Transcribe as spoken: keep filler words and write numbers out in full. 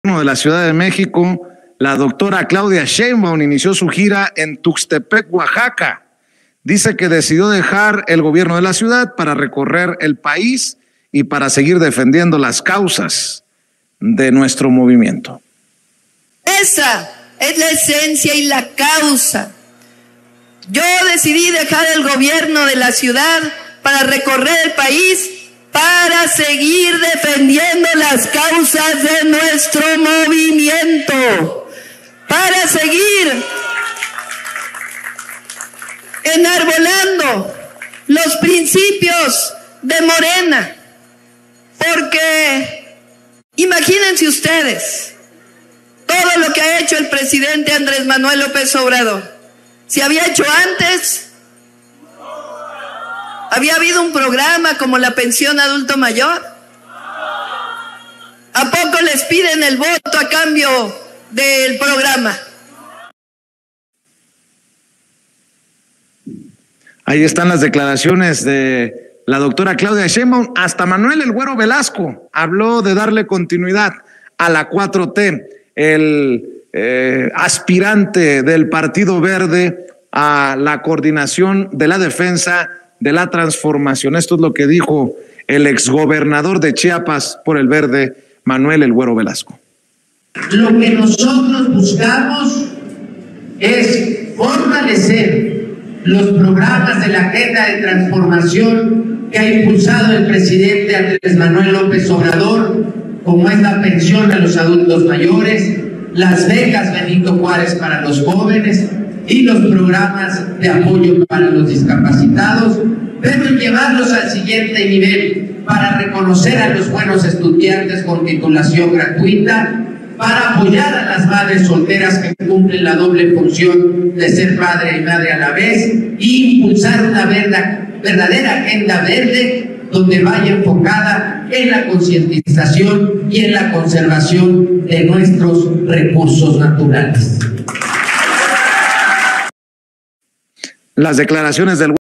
de la Ciudad de México, la doctora Claudia Sheinbaum inició su gira en Tuxtepec, Oaxaca. Dice que decidió dejar el gobierno de la ciudad para recorrer el país y para seguir defendiendo las causas de nuestro movimiento. Esa es la esencia y la causa. Yo decidí dejar el gobierno de la ciudad para recorrer el país, para seguir defendiendo las causas de nuestro movimiento, para seguir enarbolando los principios de Morena, porque imagínense ustedes todo lo que ha hecho el presidente Andrés Manuel López Obrador. Si había hecho antes, ¿había habido un programa como la pensión adulto mayor? ¿A poco les piden el voto a cambio del programa? Ahí están las declaraciones de la doctora Claudia Sheinbaum. Hasta Manuel El Güero Velasco habló de darle continuidad a la cuatro T, el eh, aspirante del Partido Verde a la coordinación de la defensa de la transformación. Esto es lo que dijo el exgobernador de Chiapas por el Verde, Manuel El Güero Velasco. Lo que nosotros buscamos es fortalecer los programas de la agenda de transformación que ha impulsado el presidente Andrés Manuel López Obrador, como es la pensión a los adultos mayores, las becas Benito Juárez para los jóvenes y los programas de apoyo para los discapacitados, pero llevarlos al siguiente nivel para reconocer a los buenos estudiantes con titulación gratuita, para apoyar a las madres solteras que cumplen la doble función de ser padre y madre a la vez, y impulsar una verdadera agenda verde donde vaya enfocada en la concientización y en la conservación de nuestros recursos naturales. Las declaraciones del